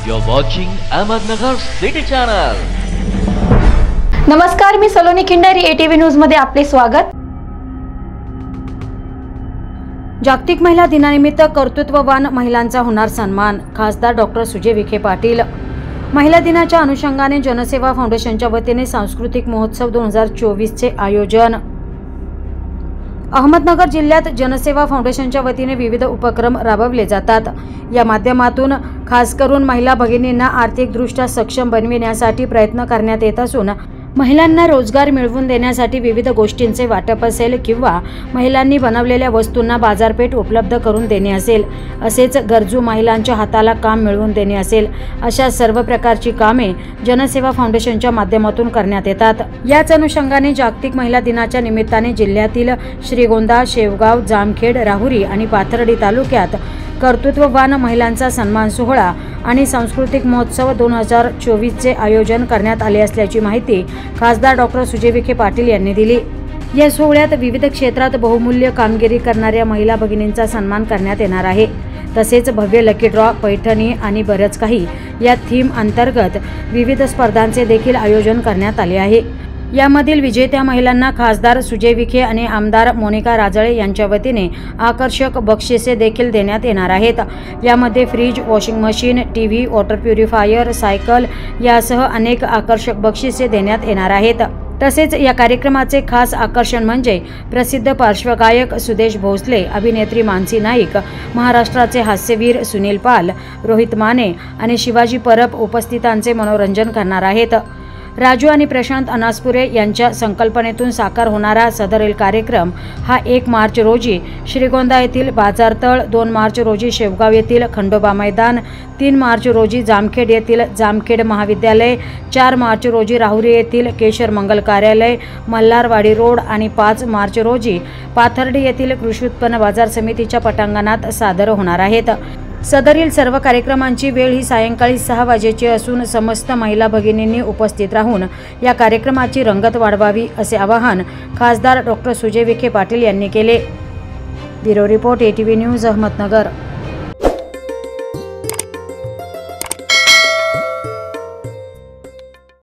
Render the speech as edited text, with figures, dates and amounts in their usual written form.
You're watching Ahmednagar City Channel. नमस्कार, मी Saloni Khindari, ATV news मध्ये आपले स्वागत। जागतिक महिला दिनानिमित्त कर्तृत्ववान महिलांचा होणार सन्मान। खासदार डॉक्टर सुजय विखे पाटील। महिला दिनाच्या अनुषंगाने जनसेवा फाउंडेशनच्या वतीने सांस्कृतिक महोत्सव 2024 चे आयोजन। अहमदनगर जिल्ह्यात जनसेवा फाउंडेशनच्या वतीने विविध उपक्रम राबवले जातात। या माध्यमातून खास करून महिला भगिनींना आर्थिकदृष्ट्या सक्षम बनविण्यासाठी प्रयत्न करण्यात येत असून महिलांना रोजगार मिळवून देण्यासाठी विविध गोष्टींचे वाटप असेल किंवा महिलांनी बनवलेल्या वस्तूंना बाजारपेठ उपलब्ध करून देणे असेल, असेच गरजू महिलांच्या हाताला काम मिळवून देणे असेल, अशा सर्व प्रकारची कामे जनसेवा फाउंडेशनच्या माध्यमातून करण्यात येतात। याच अनुषंगाने जागतिक महिला दिनाच्या निमित्ताने जिल्ह्यातील श्रीगोंदा, शेवगाव, जामखेड, राहुरी आणि पाथर्डी तालुक्यात कर्तृत्ववान महिलांचा सन्मान सोहळा आणि सांस्कृतिक महोत्सव 2024 चे आयोजन करण्यात आले असल्याची माहिती खासदार डॉक्टर सुजय विखे पाटील यांनी दिली। या सोहळ्यात विविध क्षेत्रात बहुमूल्य कामगिरी करणाऱ्या महिला भगिनींचा सन्मान करण्यात येणार आहे। तसेच भव्य लकी ड्रॉ, पैठणी आणि बरंच काही या थीम अंतर्गत विविध स्पर्धांचे देखील आयोजन करण्यात आले आहे। यामधील विजेत्या महिलांना खासदार सुजय विखे आणि आमदार मोनिका राजळे यांच्या वतीने आकर्षक बक्षिसे देखील देण्यात येणार आहेत। यामध्ये fridge, washing machine, TV, water purifier, cycle यासह अनेक आकर्षक बक्षिसे देण्यात येणार आहेत। तसेच या कार्यक्रमाचे खास आकर्षण म्हणजे प्रसिद्ध पार्श्वगायक सुदेश भोसले, अभिनेत्री मानसी नाईक, महाराष्ट्राचे हास्यवीर सुनील पाल, रोहित माने आणि शिवाजी परब उपस्थितांचे मनोरंजन करणार आहेत। राजू आणि प्रशांत अनासपुरे यांच्या संकल्पनेतून साकार होणारा सदरील कार्यक्रम हा 1 मार्च रोजी श्रीगोंदा येथील बाजारतळ, 2 मार्च रोजी शेवगाव येथील खंडोबा मैदान, 3 मार्च रोजी जामखेड येथील जामखेड महाविद्यालय, 4 मार्च रोजी राहुरी येथील केशर मंगल कार्यालय, मल्हारवाडी रोड आणि 5 मार्च रोजी पाथर्डी येथील कृषी उत्पन्न बाजार समितीच्या पटांगणात सादर होणार आहेत। सदरील सर्व कार्यक्रमांची वेळ ही सायंकाळी 6 वाजेची असून समस्त महिला भगिनींनी उपस्थित राहून या कार्यक्रमाची रंगत वाढवावी असे आवाहन खासदार डॉक्टर सुजय विखे पाटील यांनी केले। Bureau report, ATV news, Ahmednagar.